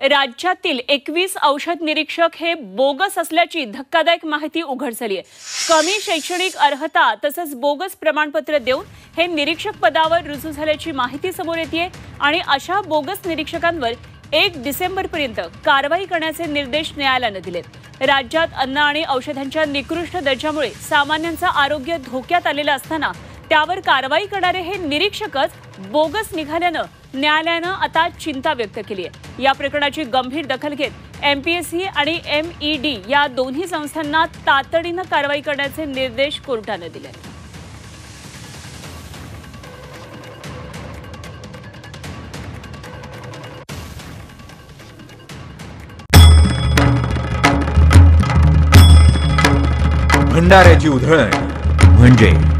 राज्यातील 21 औषध निरीक्षक हे बोगस असल्याची धक्कादायक माहिती उघड झाली आहे। कमी शैक्षणिक अर्हता तसंच बोगस प्रमाणपत्र देऊन हे निरीक्षक पदावर रुजू झाल्याची माहिती समोर येते आणि अशा बोगस निरीक्षकांवर 1 डिसेंबरपर्यंत कारवाई करण्याचे निर्देश न्यायालयाने दिलेत। राज्यात अन्न आणि औषधांच्या निकृष्ट दर्जामुळे सामान्यांचं आरोग्य धोक्यात आलेलं असताना त्यावर कारवाई करणारे हे निरीक्षकच बोगस निघाल्यानं न्यायालयानं आता चिंता व्यक्त केली आहे। या प्रकरणाची गंभीर दखल घेत एमपीएससी आणि एमईडी या दोन्ही संस्थांना तातडीनं कारवाई करण्याचे निर्देश कोर्टाने दिले। भंडाऱ्याची उधळण म्हणजे